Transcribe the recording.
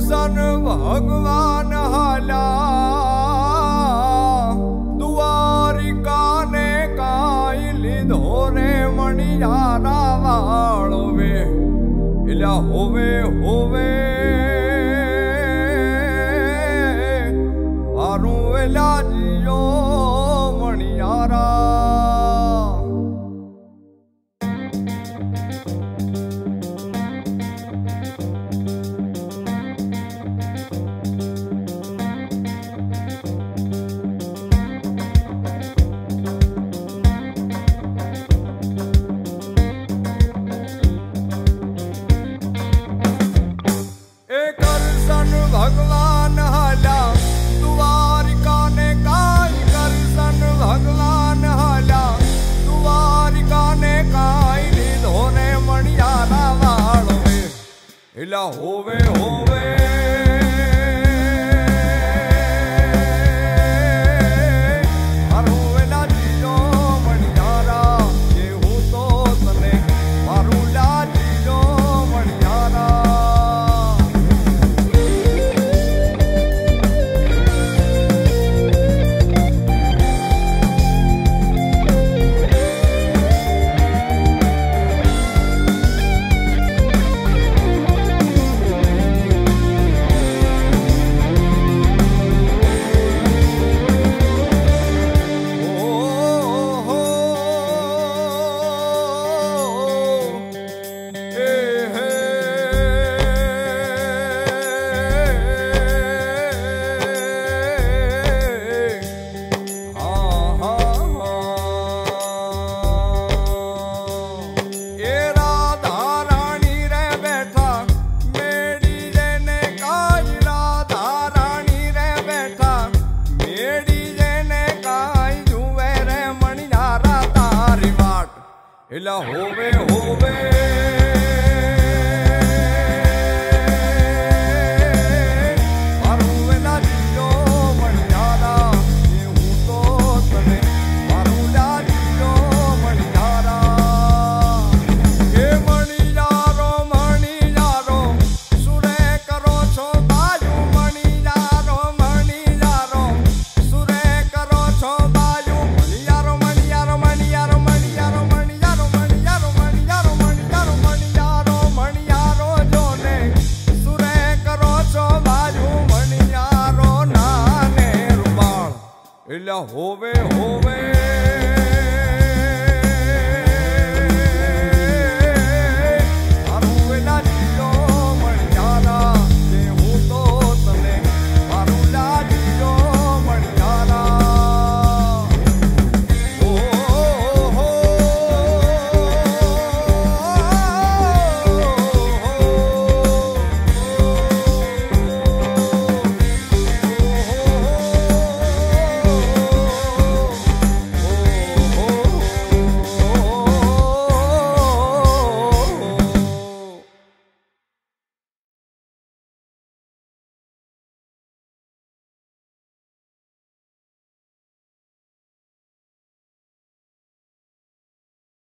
सन भगवान हाला द्वारिका ने काई लीधो रे मणियारा वाळो वे इला होवे होवे वारू वेला जियो मणियारा भगवान हाला द्वारिका ने काई करसन भगवान हाला द्वारिका ने काई लीधो रे मणियारा वाळो वे इला होवे होवे मारू वेला जियो मणियारा ये हूँ तो तने मारू ला जियो मणियारा इला होवे होवे मारू वेला जियो मणियारा ये हूँ तो तने मारू ला जियो मणियारा ये मणियारो मणियारो सुरे करो छो बाजू मणियारो मणियारो सुरे करो छो बाजू मणियारो मणियारो मणियारो मणियारो इला होवे होवे